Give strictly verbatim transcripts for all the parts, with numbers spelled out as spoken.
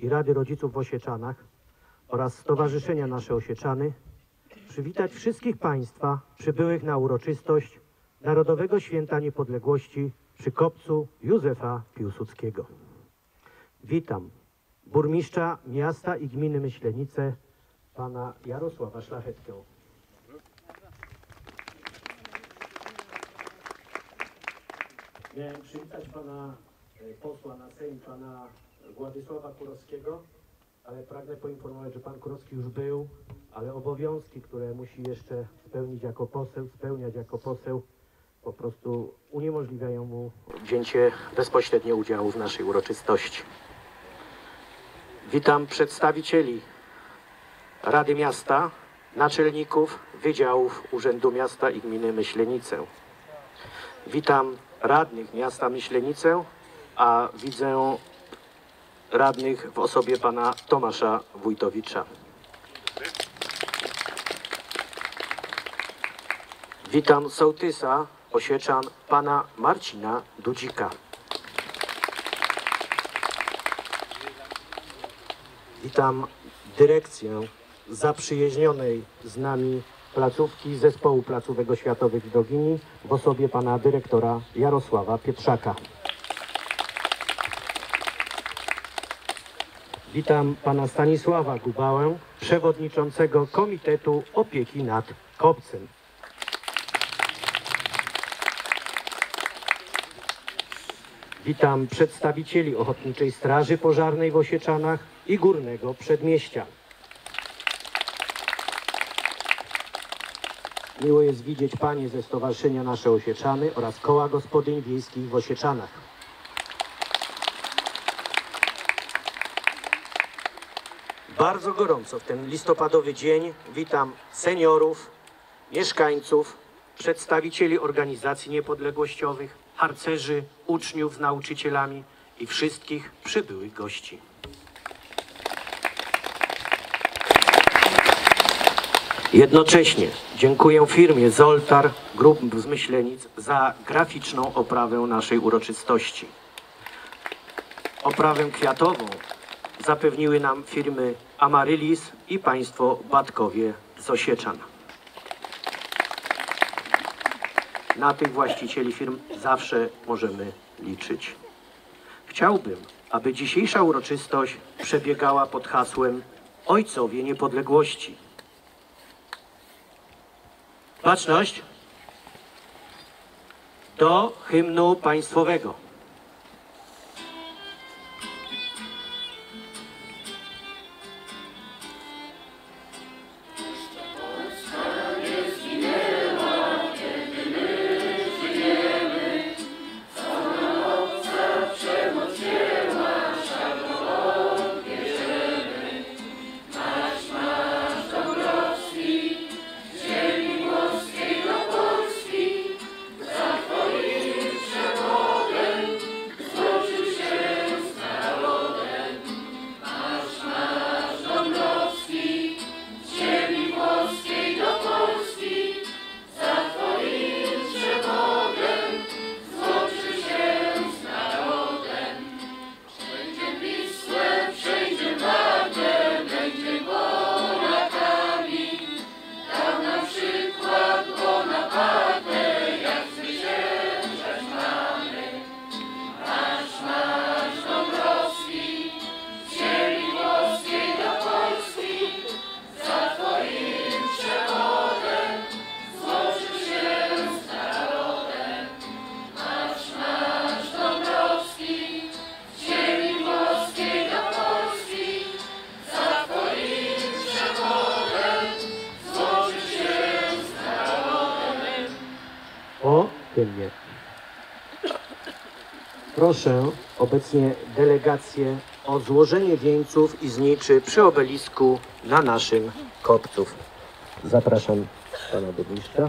i Rady Rodziców w Osieczanach oraz Stowarzyszenia Nasze Osieczany przywitać wszystkich Państwa przybyłych na uroczystość Narodowego Święta Niepodległości przy kopcu Józefa Piłsudskiego. Witam burmistrza miasta i gminy Myślenice, pana Jarosława Szlachetkę. Miałem przywitać pana posła na Sejm, pana Władysława Kurowskiego, ale pragnę poinformować, że pan Kurowski już był, ale obowiązki, które musi jeszcze spełnić jako poseł, spełniać jako poseł, po prostu uniemożliwiają mu wzięcie bezpośrednio udziału w naszej uroczystości. Witam przedstawicieli Rady Miasta, naczelników wydziałów Urzędu Miasta i Gminy Myślenice. Witam radnych miasta Myślenice, a widzę radnych w osobie pana Tomasza Wójtowicza. Witam sołtysa Osieczan, pana Marcina Dudzika. Witam dyrekcję zaprzyjaźnionej z nami placówki Zespołu Placówek Oświatowych w Dogini w osobie pana dyrektora Jarosława Pietrzaka. Witam pana Stanisława Gubałę, przewodniczącego Komitetu Opieki nad Kopcem. Witam przedstawicieli Ochotniczej Straży Pożarnej w Osieczanach i Górnego Przedmieścia. Miło jest widzieć panie ze Stowarzyszenia Nasze Osieczany oraz Koła Gospodyń Wiejskich w Osieczanach. Bardzo gorąco w ten listopadowy dzień witam seniorów, mieszkańców, przedstawicieli organizacji niepodległościowych, harcerzy, uczniów z nauczycielami i wszystkich przybyłych gości. Jednocześnie dziękuję firmie Zoltar Group z Myślenic za graficzną oprawę naszej uroczystości. Oprawę kwiatową zapewniły nam firmy Amaryllis i państwo Batkowie z Osieczan. Na tych właścicieli firm zawsze możemy liczyć. Chciałbym, aby dzisiejsza uroczystość przebiegała pod hasłem Ojcowie Niepodległości. Baczność do hymnu państwowego. O hymnie. Proszę obecnie delegację o złożenie wieńców i zniczy przy obelisku na naszym kopcu. Zapraszam pana burmistrza.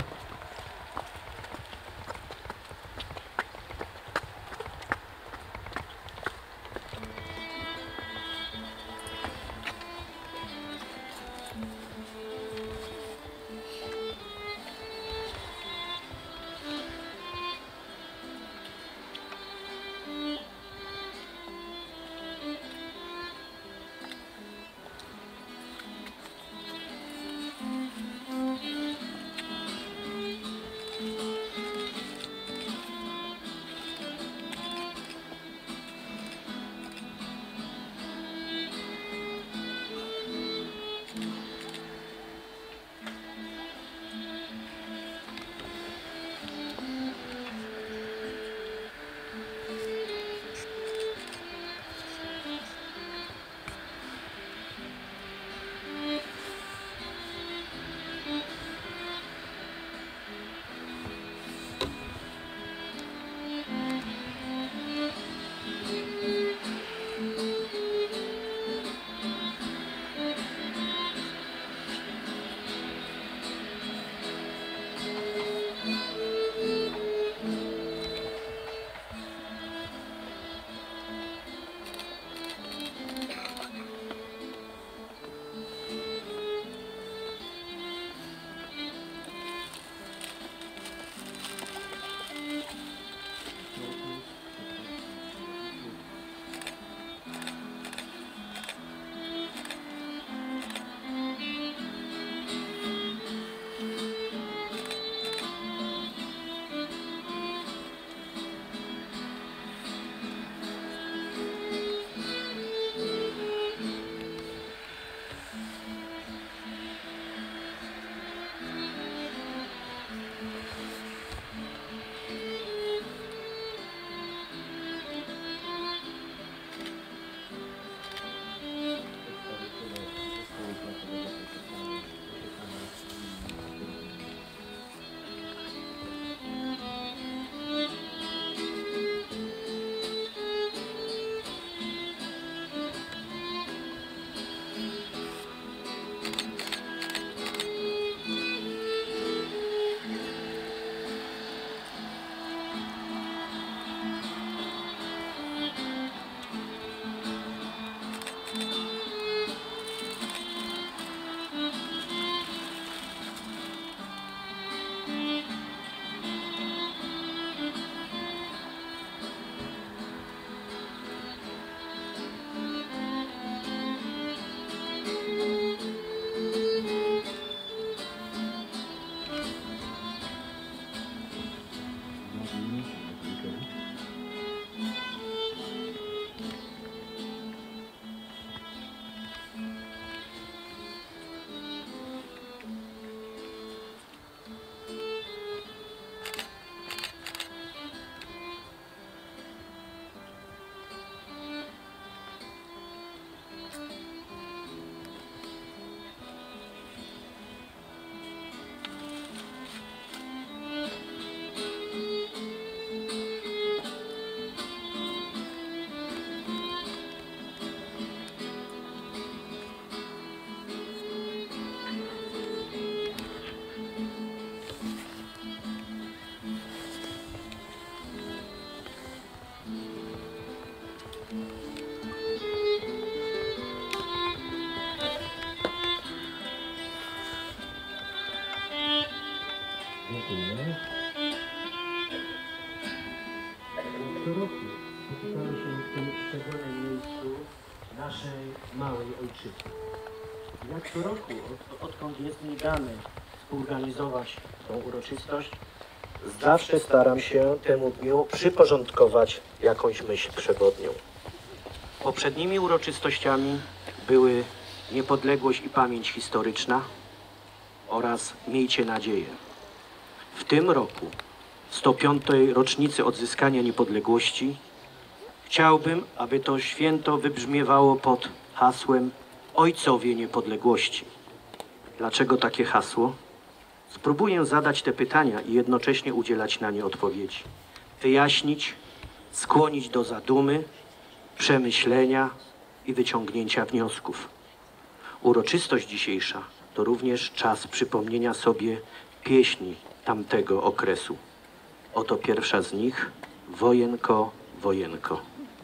małej ojczyzny. Jak co roku, od, odkąd jest mi dane współorganizować tą uroczystość, zawsze staram się temu dniu przyporządkować jakąś myśl przewodnią. Poprzednimi uroczystościami były niepodległość i pamięć historyczna oraz miejcie nadzieję. W tym roku, w sto piątej rocznicy odzyskania niepodległości, chciałbym, aby to święto wybrzmiewało pod hasłem Ojcowie Niepodległości. Dlaczego takie hasło? Spróbuję zadać te pytania i jednocześnie udzielać na nie odpowiedzi. Wyjaśnić, skłonić do zadumy, przemyślenia i wyciągnięcia wniosków. Uroczystość dzisiejsza to również czas przypomnienia sobie pieśni tamtego okresu. Oto pierwsza z nich, Wojenko, wojenko.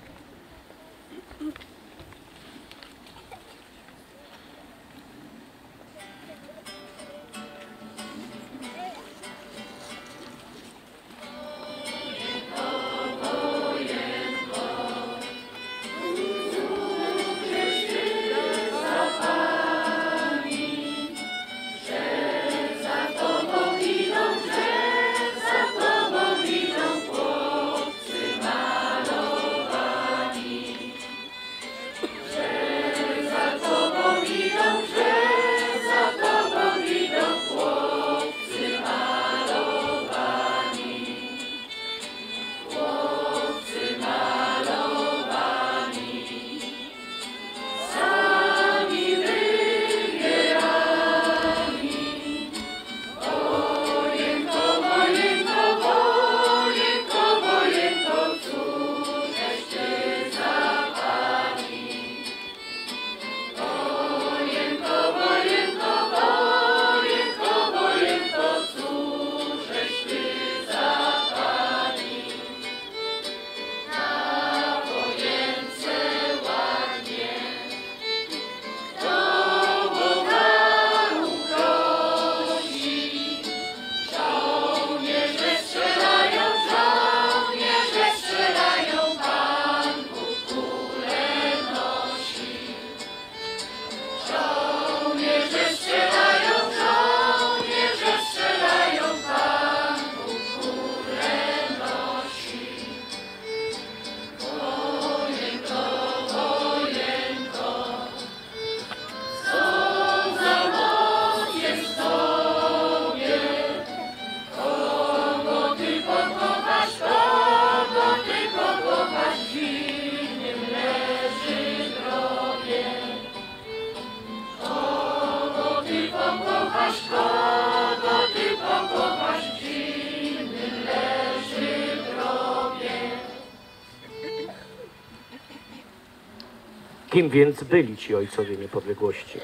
Kim więc byli ci ojcowie niepodległości?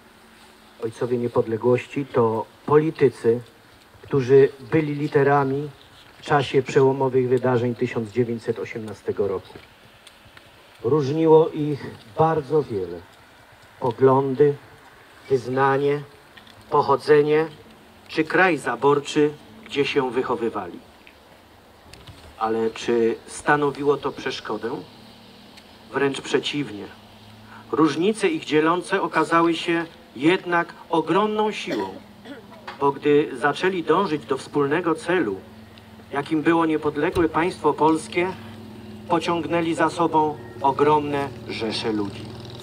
Ojcowie niepodległości to politycy, którzy byli literami w czasie przełomowych wydarzeń tysiąc dziewięćset osiemnastego roku. Różniło ich bardzo wiele. Poglądy, wyznanie, pochodzenie czy kraj zaborczy, gdzie się wychowywali. Ale czy stanowiło to przeszkodę? Wręcz przeciwnie. Różnice ich dzielące okazały się jednak ogromną siłą, bo gdy zaczęli dążyć do wspólnego celu, jakim było niepodległe państwo polskie, pociągnęli za sobą ogromne rzesze ludzi.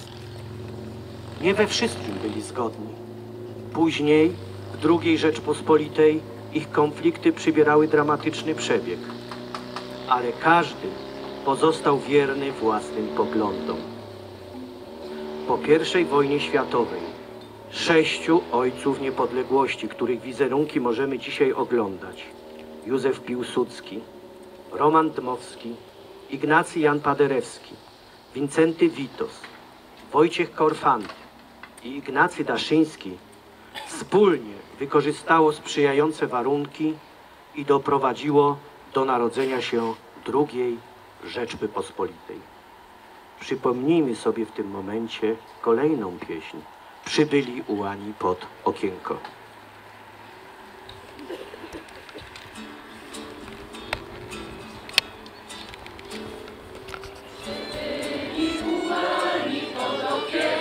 Nie we wszystkim byli zgodni. Później, w drugiej Rzeczpospolitej, ich konflikty przybierały dramatyczny przebieg, ale każdy pozostał wierny własnym poglądom. Po pierwszej wojnie światowej sześciu ojców niepodległości, których wizerunki możemy dzisiaj oglądać: Józef Piłsudski, Roman Dmowski, Ignacy Jan Paderewski, Wincenty Witos, Wojciech Korfanty i Ignacy Daszyński wspólnie wykorzystało sprzyjające warunki i doprowadziło do narodzenia się drugiej Rzeczypospolitej. Przypomnijmy sobie w tym momencie kolejną pieśń. Przybyli ułani pod okienko. Przybyli ułani pod okienko.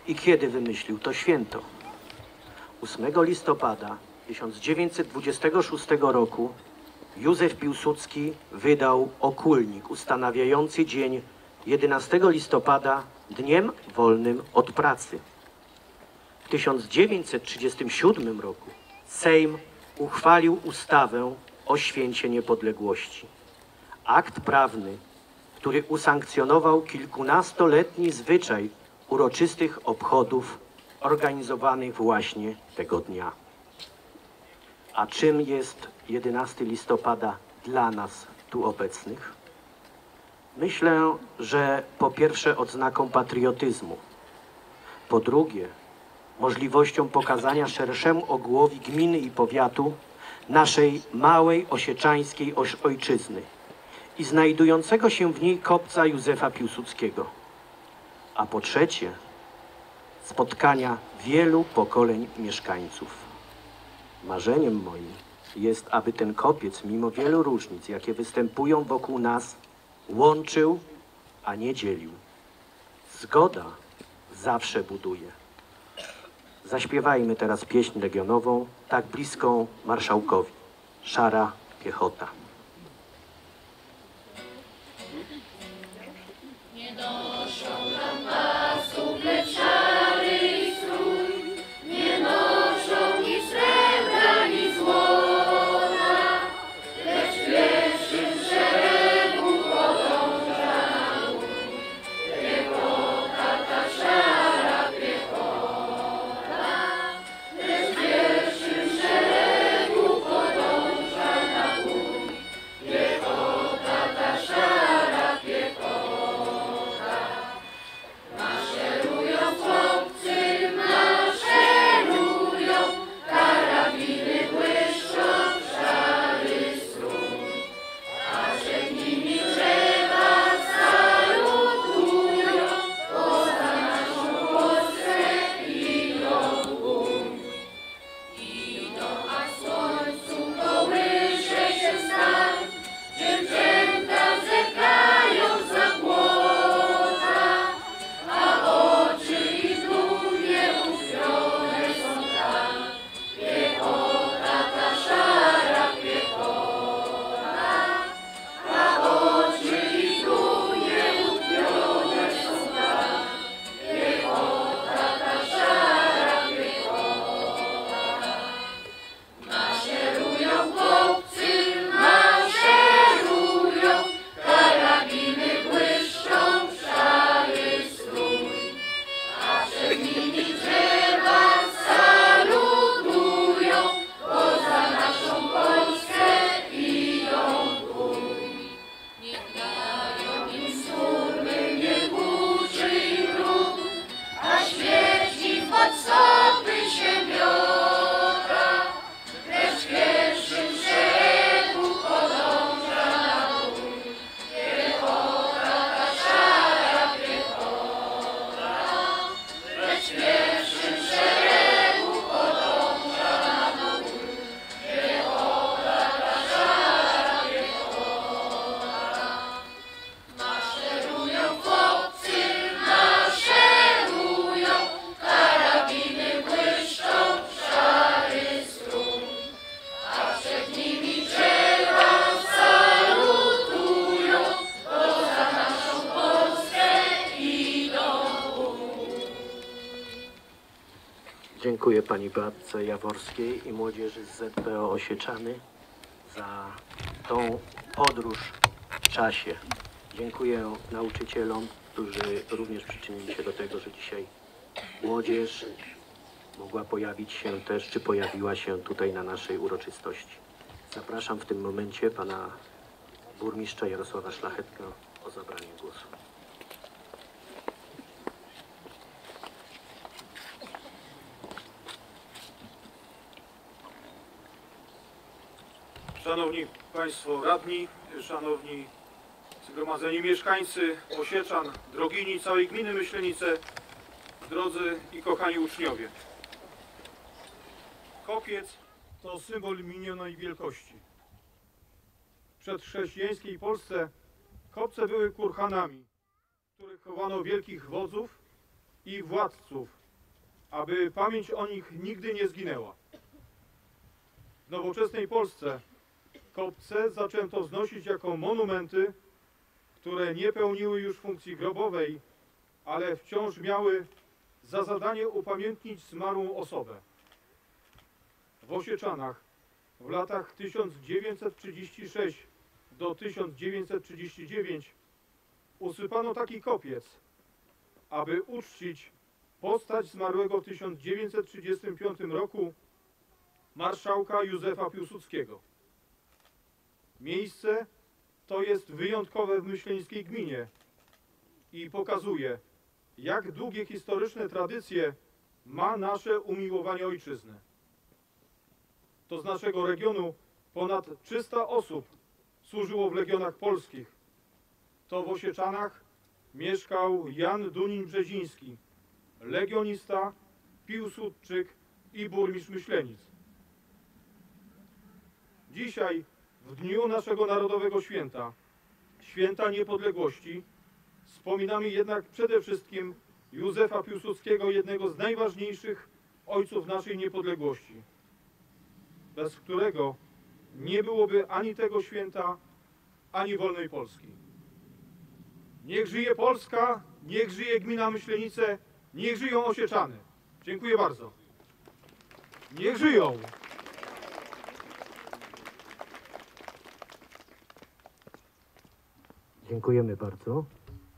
i kiedy wymyślił to święto. ósmego listopada tysiąc dziewięćset dwudziestego szóstego roku Józef Piłsudski wydał okulnik ustanawiający dzień jedenastego listopada dniem wolnym od pracy. W tysiąc dziewięćset trzydziestym siódmym roku Sejm uchwalił ustawę o Święcie Niepodległości. Akt prawny, który usankcjonował kilkunastoletni zwyczaj uroczystych obchodów organizowanych właśnie tego dnia. A czym jest jedenastego listopada dla nas tu obecnych? Myślę, że po pierwsze odznaką patriotyzmu, po drugie możliwością pokazania szerszemu ogółowi gminy i powiatu naszej małej osieczańskiej ojczyzny i znajdującego się w niej kopca Józefa Piłsudskiego, a po trzecie spotkania wielu pokoleń mieszkańców. Marzeniem moim jest, aby ten kopiec, mimo wielu różnic, jakie występują wokół nas, łączył, a nie dzielił. Zgoda zawsze buduje. Zaśpiewajmy teraz pieśń legionową, tak bliską marszałkowi. Szara piechota. Nie noszą lampasów, lecz szary strój, nie noszą ni srebra, ni złota, lecz w pierwszym szeregu podążają. Piechota ta szara piechota, lecz w pierwszym szeregu podąża na bój. Piechota ta szara piechota. Maszerują chłopcy, maszerują, karabiny błyszczą, szary strój, a przed nimi drzewa salutują, poza naszą Polskę idą w bój. Idą, a w słońcu kołysze się stan, dziewczęta zerkają za płota, a oczy ich dumnie uśpione są tam. Piechota ta szara piechota, a oczy ich dumnie uśpione są tam. Piechota ta szara piechota. Maszerują chłopcy, maszerują, karabiny błyszczą, szary strój, a przed nimi drzewa salutują, poza naszą Polskę idą w bój. Niech dają im surmy, niech uczy ich ród, a śmierć im pod stopy się miota, lecz w pierwszym szeregu podąża na bój. Piechota ta szara piechota, lecz w pierwszym szeregu podąża na bój. Piechota ta szara piechota. Maszerują chłopcy, maszerują, karabiny błyszczą, szary strój, a przed nimi drzewa salutują, poza naszą Polskę idą w bój. Dziękuję pani Beatce Jaworskiej i młodzieży z Z P O Osieczany za tą podróż w czasie. Dziękuję nauczycielom, którzy również przyczynili się do tego, że dzisiaj młodzież mogła pojawić się też, czy pojawiła się tutaj na naszej uroczystości. Zapraszam w tym momencie pana burmistrza Jarosława Szlachetkę o zabranie głosu. Szanowni Państwo Radni, Szanowni Zgromadzeni Mieszkańcy Osieczan, Drogini, całej gminy Myślenice, drodzy i kochani uczniowie. Kopiec to symbol minionej wielkości. W przedchrześcijańskiej Polsce kopce były kurhanami, w których chowano wielkich wodzów i władców aby pamięć o nich nigdy nie zginęła. W nowoczesnej Polsce kopce zaczęto wznosić jako monumenty, które nie pełniły już funkcji grobowej, ale wciąż miały za zadanie upamiętnić zmarłą osobę. W Osieczanach w latach tysiąc dziewięćset trzydziestym szóstym do tysiąc dziewięćset trzydziestego dziewiątego usypano taki kopiec, aby uczcić postać zmarłego w tysiąc dziewięćset trzydziestym piątym roku marszałka Józefa Piłsudskiego. Miejsce to jest wyjątkowe w myślenickiej gminie i pokazuje, jak długie historyczne tradycje ma nasze umiłowanie ojczyzny. To z naszego regionu ponad trzysta osób służyło w legionach polskich. To w Osieczanach mieszkał Jan Dunin-Brzeziński, legionista, piłsudczyk i burmistrz Myślenic. Dzisiaj, w dniu naszego narodowego święta, Święta Niepodległości, wspominamy jednak przede wszystkim Józefa Piłsudskiego, jednego z najważniejszych ojców naszej niepodległości, bez którego nie byłoby ani tego święta, ani wolnej Polski. Niech żyje Polska, niech żyje gmina Myślenice, niech żyją Osieczany. Dziękuję bardzo. Niech żyją! Dziękujemy bardzo.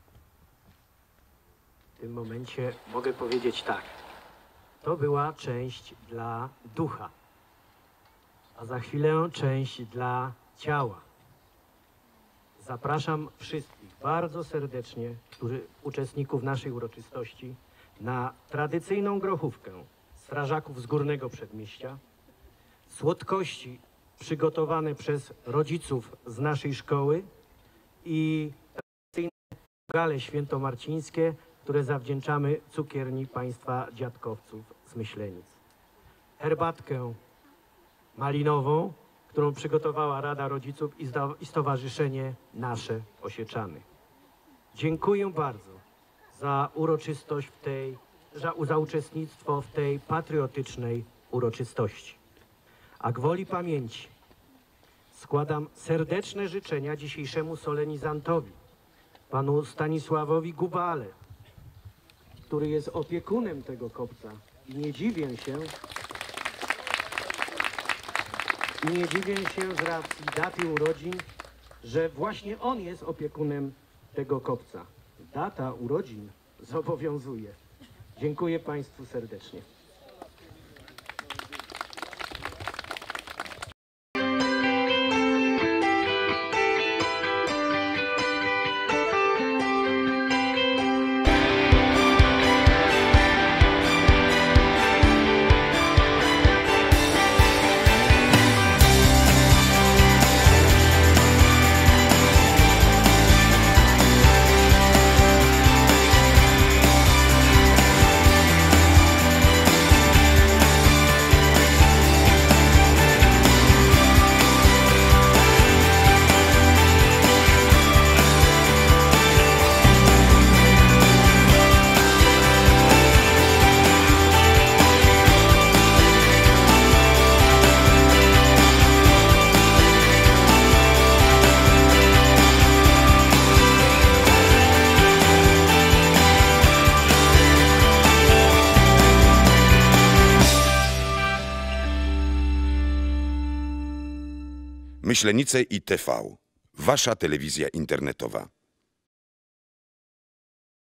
W tym momencie mogę powiedzieć tak. To była część dla ducha, a za chwilę część dla ciała. Zapraszam wszystkich bardzo serdecznie, którzy, uczestników naszej uroczystości, na tradycyjną grochówkę strażaków z Górnego Przedmieścia. Słodkości przygotowane przez rodziców z naszej szkoły i tradycyjne gale świętomarcińskie, które zawdzięczamy cukierni państwa dziadkowców z Myślenic. Herbatkę malinową, którą przygotowała Rada Rodziców i Stowarzyszenie Nasze Osieczany. Dziękuję bardzo za uroczystość w tej, za, za uczestnictwo w tej patriotycznej uroczystości. A gwoli pamięci składam serdeczne życzenia dzisiejszemu solenizantowi, panu Stanisławowi Gubale, który jest opiekunem tego kopca. I nie dziwię się, i nie dziwię się z racji daty urodzin, że właśnie on jest opiekunem tego kopca. Data urodzin zobowiązuje. Dziękuję Państwu serdecznie. Myślenice i T V. Wasza telewizja internetowa.